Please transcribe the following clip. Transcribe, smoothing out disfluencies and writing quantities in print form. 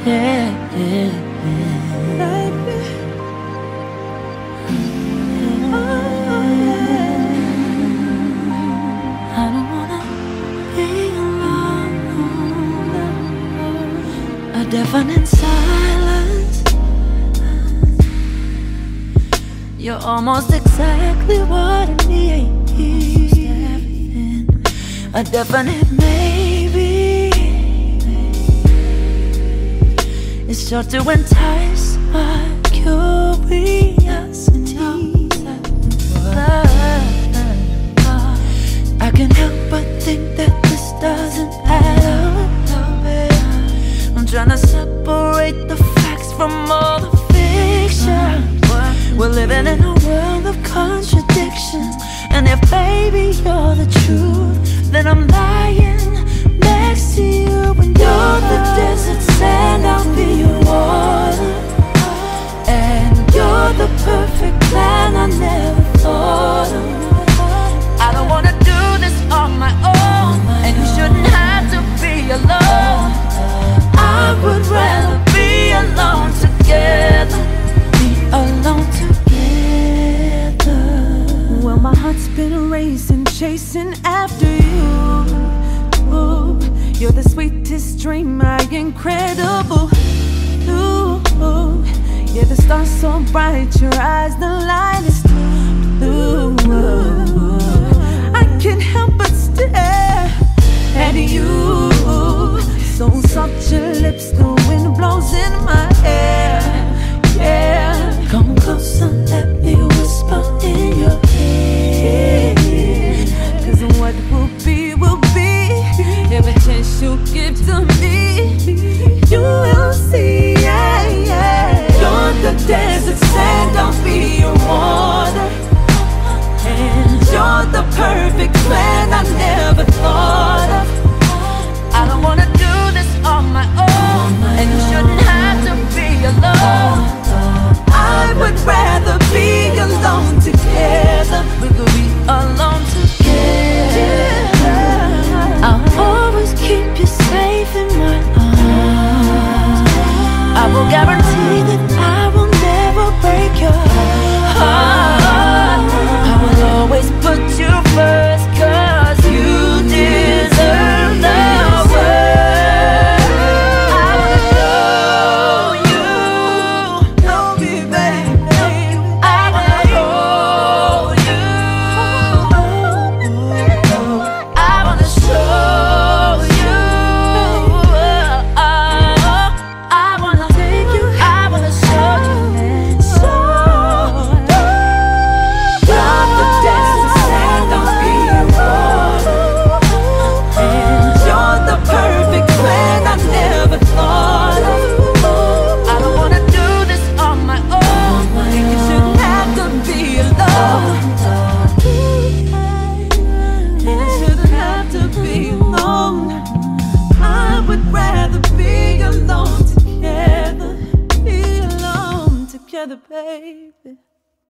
yeah, yeah, baby. I don't wanna be alone. A deafening silence. You're almost exactly what I need. A definite maybe. It's sure to entice my curiosity. I can't help but think that this doesn't add up. I'm trying to separate the facts from all the fiction. We're living in a world of contradictions. And if baby you're the truth, then I'm lying next to you. When you're the desert sand, I'll be your water. And you're the perfect plan I never thought of. I don't wanna do this on my own, and you shouldn't have to be alone. I would rather be alone together. Be alone together. Well, my heart's been racing, chasing after you. Ooh, you're the sweetest dream, my incredible. Ooh, yeah, the stars so bright, your eyes, the light is blue. I can't help but stare at you. So soft your lips, the wind blows in my hair. Yeah, come closer, let me whisper in your ear. 'Cause what will be, every chance you give to me, you will see, yeah, yeah. You're the desert sand, I'll be your water. And you're the perfect plan I never thought of. I don't wanna do this on my own, and you shouldn't have to be alone. I would rather be alone together. We could be alone together. I'll always keep you safe in my arms. I will guarantee that I will never break your heart. I will always put you first, 'cause you deserve the world. I wanna show you, Know me, baby. I wanna hold you, I wanna show you, I wanna take you, I wanna show you. You're the desert sand, I'll be your water. And you're the perfect plan I never thought of. I don't wanna do this on my own, And you shouldn't have to be alone. And you shouldn't have to be alone. I would rather be alone together. Be alone together, baby.